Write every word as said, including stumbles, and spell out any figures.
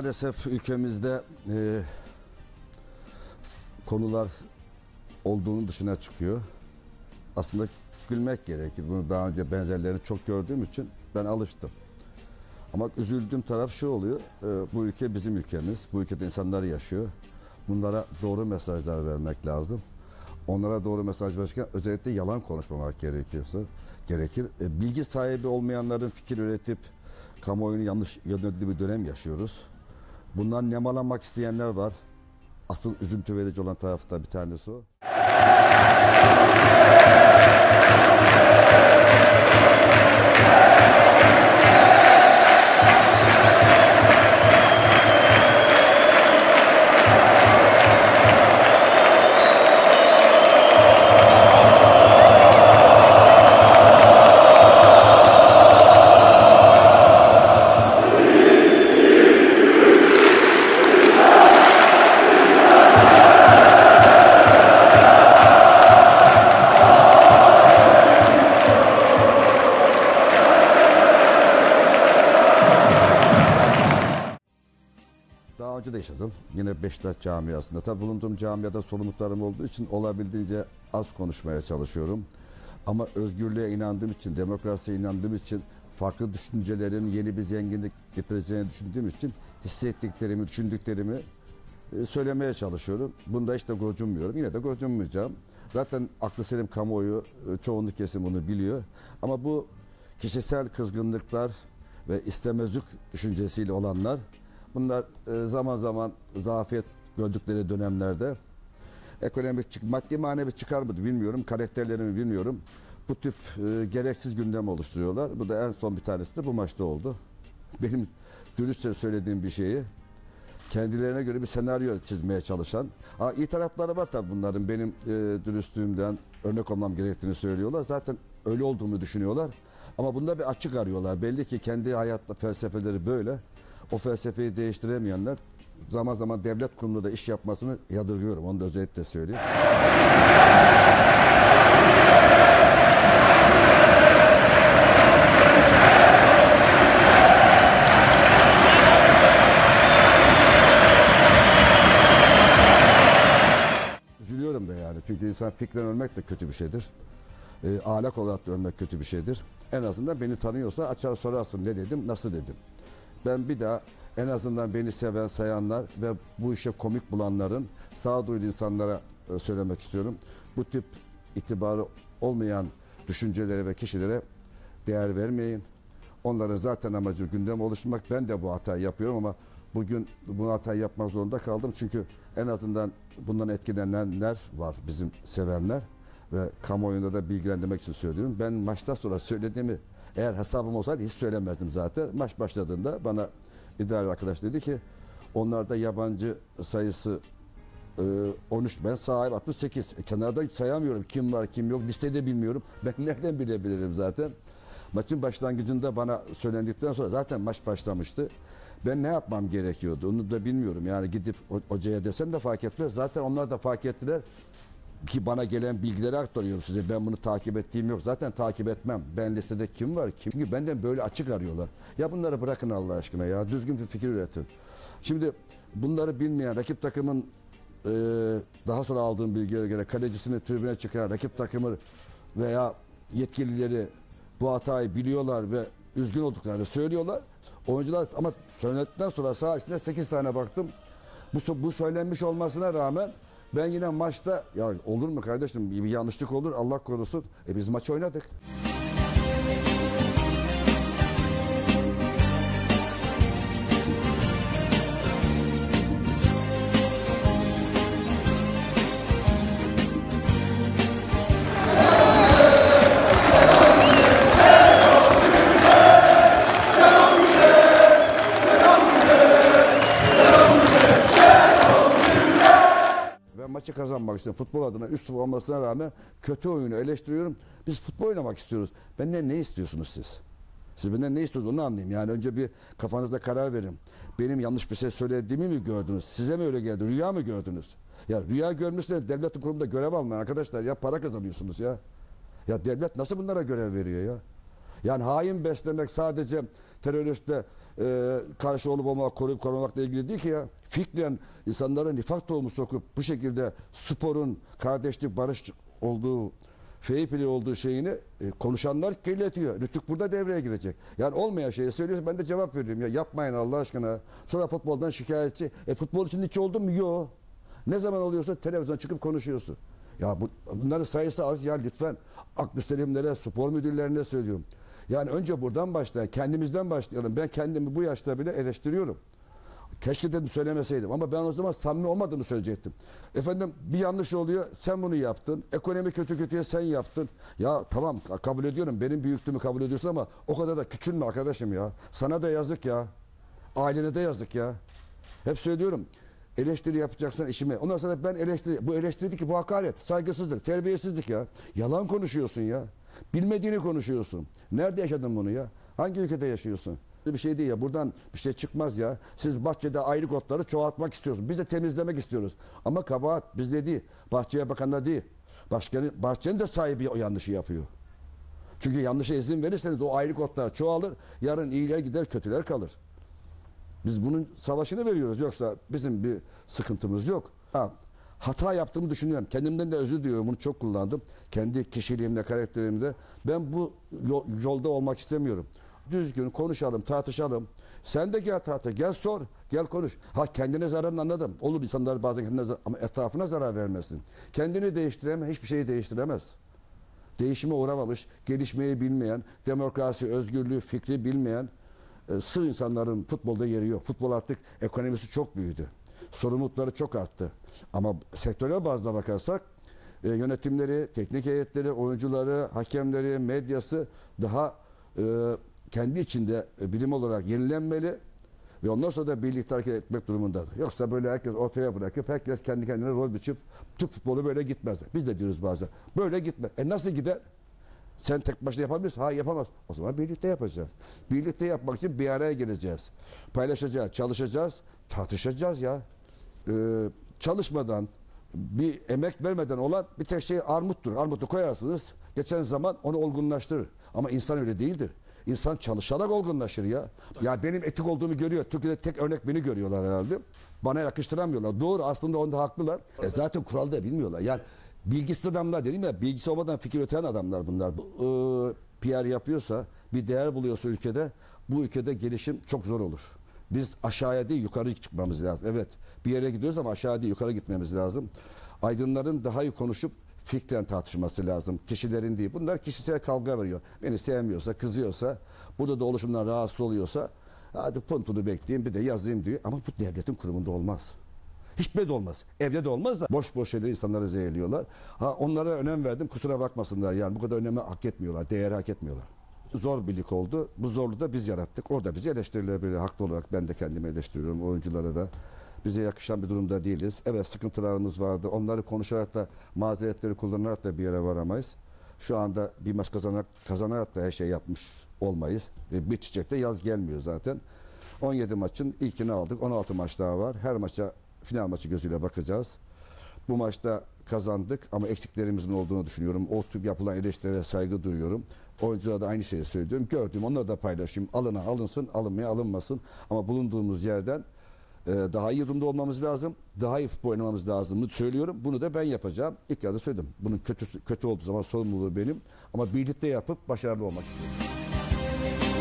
maalesef ülkemizde e, konular olduğunu dışına çıkıyor. Aslında gülmek gerekir. Bunu daha önce benzerlerini çok gördüğüm için ben alıştım. Ama üzüldüğüm taraf şu oluyor. E, bu ülke bizim ülkemiz. Bu ülkede insanlar yaşıyor. Bunlara doğru mesajlar vermek lazım. Onlara doğru mesaj verirken özellikle yalan konuşmamak gerekiyorsa gerekir. E, bilgi sahibi olmayanların fikir üretip kamuoyunu yanlış yönlendirdiği bir dönem yaşıyoruz. Bundan nemalanmak isteyenler var. Asıl üzüntü verici olan tarafı da bir tanesi o. Daha önce de yaşadım. Yine Beşiktaş camiasında. Tabii bulunduğum camiada sorumluluklarım olduğu için olabildiğince az konuşmaya çalışıyorum. Ama özgürlüğe inandığım için, demokrasiye inandığım için, farklı düşüncelerin yeni bir zenginlik getireceğini düşündüğüm için hissettiklerimi, düşündüklerimi söylemeye çalışıyorum. Bunda işte gocunmuyorum. Yine de gocunmayacağım. Zaten aklı selim kamuoyu, çoğunluk kesim bunu biliyor. Ama bu kişisel kızgınlıklar ve istemezlik düşüncesiyle olanlar, bunlar zaman zaman zafiyet gördükleri dönemlerde ekonomik, maddi manevi çıkar mı bilmiyorum, karakterlerimi bilmiyorum. Bu tip e, gereksiz gündem oluşturuyorlar. Bu da en son bir tanesi de bu maçta oldu. Benim dürüstçe söylediğim bir şeyi kendilerine göre bir senaryo çizmeye çalışan. Ha, iyi tarafları var tabii bunların. Benim e, dürüstlüğümden örnek olmam gerektiğini söylüyorlar. Zaten öyle olduğunu düşünüyorlar. Ama bunda bir açık arıyorlar. Belli ki kendi hayat felsefeleri böyle. O felsefeyi değiştiremeyenler zaman zaman devlet kurumunda da iş yapmasını yadırgıyorum. Onu da özellikle söyleyeyim. Üzülüyorum da yani. Çünkü insan fikren ölmek de kötü bir şeydir. E, ahlak olarak da ölmek kötü bir şeydir. En azından beni tanıyorsa açar sorarsın ne dedim, nasıl dedim. Ben bir daha en azından beni seven, sayanlar ve bu işe komik bulanların sağduyulu insanlara söylemek istiyorum. Bu tip itibarı olmayan düşüncelere ve kişilere değer vermeyin. Onların zaten amacı gündem oluşturmak. Ben de bu hatayı yapıyorum ama bugün bu hatayı yapmak zorunda kaldım. Çünkü en azından bundan etkilenenler var, bizim sevenler ve kamuoyunda da bilgilendirmek için söylüyorum. Ben maçtan sonra söylediğimi eğer hesabım olsaydı hiç söylemezdim zaten. Maç başladığında bana idare arkadaş dedi ki onlarda yabancı sayısı e, on üç, ben sahip altmış sekiz. E, kenarda hiç sayamıyorum kim var kim yok, listede bilmiyorum. Ben nereden bilebilirim zaten. Maçın başlangıcında bana söylendikten sonra zaten maç başlamıştı. Ben ne yapmam gerekiyordu onu da bilmiyorum. Yani gidip hocaya desem de fark etmez. Zaten onlar da fark ettiler. Ki bana gelen bilgileri aktarıyorum size. Ben bunu takip ettiğim yok. Zaten takip etmem. Ben listede kim var kim? Çünkü benden böyle açık arıyorlar. Ya bunları bırakın Allah aşkına ya. Düzgün bir fikir üretin. Şimdi bunları bilmeyen rakip takımın e, daha sonra aldığım bilgiye göre kalecisini tribüne çıkan rakip takımı veya yetkilileri bu hatayı biliyorlar ve üzgün olduklarını söylüyorlar. Oyuncular ama söyledikten sonra saha içinde sekiz tane baktım. Bu, bu söylenmiş olmasına rağmen ben yine maçta ya olur mu kardeşim bir yanlışlık olur Allah korusun. E biz maç oynadık. Maçı kazanmak istiyorum. Futbol adına üst olmasına rağmen kötü oyunu eleştiriyorum. Biz futbol oynamak istiyoruz. Benden ne istiyorsunuz siz? Siz benden ne istiyorsunuz onu anlayayım. Yani önce bir kafanızda karar verin. Benim yanlış bir şey söylediğimi mi gördünüz? Size mi öyle geldi? Rüya mı gördünüz? Ya rüya görmüşsünüz. Devletin kurumunda görev almayın arkadaşlar. Ya para kazanıyorsunuz ya. Ya devlet nasıl bunlara görev veriyor ya? Yani hain beslemek sadece teröriste e, karşı olup olmak, koruyup korumakla ilgili değil ki ya. Fikren insanlara nifak tohumu sokup bu şekilde sporun kardeşlik, barış olduğu, fair play olduğu şeyini e, konuşanlar kirletiyor. Rütük burada devreye girecek. Yani olmayan şeyi söylüyorsa ben de cevap veriyorum. Ya yapmayın Allah aşkına. Sonra futboldan şikayetçi. E futbol için hiç oldu mu? Yok. Ne zaman oluyorsa televizyona çıkıp konuşuyorsun. Ya bu, bunların sayısı az ya lütfen. Aklı selimlere, spor müdürlerine söylüyorum. Yani önce buradan başlayalım. Kendimizden başlayalım. Ben kendimi bu yaşta bile eleştiriyorum. Keşke dedim söylemeseydim ama ben o zaman samimi olmadığımı söyleyecektim. Efendim bir yanlış oluyor, sen bunu yaptın. Ekonomi kötü kötüye sen yaptın. Ya tamam kabul ediyorum, benim büyüklüğümü kabul ediyorsun ama o kadar da küçülme arkadaşım ya. Sana da yazık ya. Ailene de yazık ya. Hep söylüyorum. Eleştiri yapacaksan işime. Ondan sonra ben eleştiri, bu eleştiri ki bu hakaret, saygısızlık, terbiyesizlik ya. Yalan konuşuyorsun ya. Bilmediğini konuşuyorsun. Nerede yaşadın bunu ya? Hangi ülkede yaşıyorsun? Bir şey değil ya. Buradan bir şey çıkmaz ya. Siz bahçede ayrık otları çoğaltmak istiyorsunuz. Biz de temizlemek istiyoruz. Ama kabahat bizde değil. Bahçeye bakanlar değil. Başkanı, bahçenin de sahibi o yanlışı yapıyor. Çünkü yanlışa izin verirseniz o ayrık otlar çoğalır. Yarın iyiler gider, kötüler kalır. Biz bunun savaşını veriyoruz. Yoksa bizim bir sıkıntımız yok. Ha, hata yaptığımı düşünüyorum. Kendimden de özür diliyorum. Bunu çok kullandım. Kendi kişiliğimde, karakterimde. Ben bu yolda olmak istemiyorum. Düzgün konuşalım, tartışalım. Sen de gel tartış, gel sor, gel konuş. Ha kendine zararını anladım. Olur insanlar bazen kendine zarar, ama etrafına zarar vermesin. Kendini değiştiremez, hiçbir şeyi değiştiremez. Değişime uğramamış, gelişmeyi bilmeyen, demokrasi, özgürlüğü, fikri bilmeyen e, sığ insanların futbolda yeri yok. Futbol artık ekonomisi çok büyüdü. Sorumlulukları çok arttı. Ama sektörel bazda bakarsak e, yönetimleri, teknik heyetleri, oyuncuları, hakemleri, medyası daha e, kendi içinde bilim olarak yenilenmeli ve ondan sonra da birlikte hareket etmek durumundadır. Yoksa böyle herkes ortaya bırakıp herkes kendi kendine rol biçip Türk futbolu böyle gitmez. Biz de diyoruz bazen. Böyle gitmez. E nasıl gider? Sen tek başına yapabilir misin? Hayır yapamaz. O zaman birlikte yapacağız. Birlikte yapmak için bir araya geleceğiz. Paylaşacağız, çalışacağız, tartışacağız ya. Ee, çalışmadan, bir emek vermeden olan bir tek şey armuttur. Armutu koyarsınız, geçen zaman onu olgunlaştırır. Ama insan öyle değildir. İnsan çalışarak olgunlaşır ya. Ya benim etik olduğumu görüyor. Türkiye'de tek örnek beni görüyorlar herhalde. Bana yakıştıramıyorlar. Doğru aslında onda haklılar. E zaten kuralı da bilmiyorlar. Yani bilgisiz adamlar dedim ya, bilgisi olmadan fikir öteyen adamlar bunlar. Bu, e, P R yapıyorsa, bir değer buluyorsa ülkede, bu ülkede gelişim çok zor olur. Biz aşağıya değil yukarı çıkmamız lazım. Evet bir yere gidiyoruz ama aşağı değil yukarı gitmemiz lazım. Aydınların daha iyi konuşup fikren tartışması lazım. Kişilerin değil. Bunlar kişisel kavga veriyor. Beni sevmiyorsa, kızıyorsa, burada da oluşumdan rahatsız oluyorsa hadi puntunu bekleyeyim bir de yazayım diyor. Ama bu devletin kurumunda olmaz. Hiçbir de olmaz. Evde de olmaz da boş boş şeyleri insanlara zehirliyorlar. Ha onlara önem verdim kusura bakmasınlar yani bu kadar önemi hak etmiyorlar. Değeri hak etmiyorlar. Zor birlik oldu. Bu zorluğu da biz yarattık. Orada bizi eleştirilebilir. Haklı olarak ben de kendimi eleştiriyorum. Oyunculara da. Bize yakışan bir durumda değiliz. Evet sıkıntılarımız vardı. Onları konuşarak da mazeretleri kullanarak da bir yere varamayız. Şu anda bir maç kazanarak, kazanarak da her şey yapmış olmayız. Bir çiçekte yaz gelmiyor zaten. on yedi maçın ilkini aldık. on altı maç daha var. Her maça final maçı gözüyle bakacağız. Bu maçta kazandık ama eksiklerimizin olduğunu düşünüyorum. O tür yapılan eleştirilere saygı duyuyorum. Oyunculara da aynı şeyi söylüyorum. Gördüğüm onları da paylaşayım. Alına alınsın, alınmaya alınmasın. Ama bulunduğumuz yerden e, daha iyi durumda olmamız lazım. Daha iyi futbol oynamamız lazım. Söylüyorum. Bunu da ben yapacağım. İlk yarıda söyledim. Bunun kötü, kötü olduğu zaman sorumluluğu benim. Ama birlikte yapıp başarılı olmak istiyorum.